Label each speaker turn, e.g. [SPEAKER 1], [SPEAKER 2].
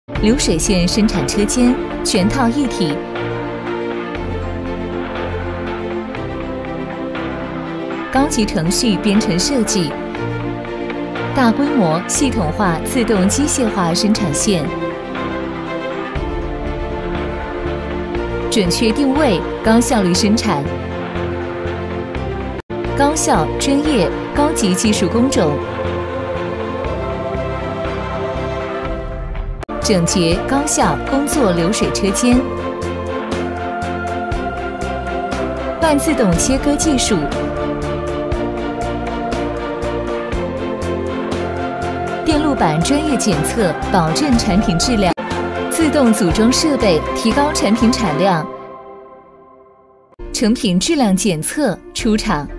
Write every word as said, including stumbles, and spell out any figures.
[SPEAKER 1] 流水线生产车间全套一体，高级程序编程设计，大规模系统化自动机械化生产线，准确定位，高效率生产，高效、专业、高级技术工种，整洁高效工作流水车间，半自动切割技术，电路板专业检测，保证产品质量，自动组装设备，提高产品产量，成品质量检测出厂。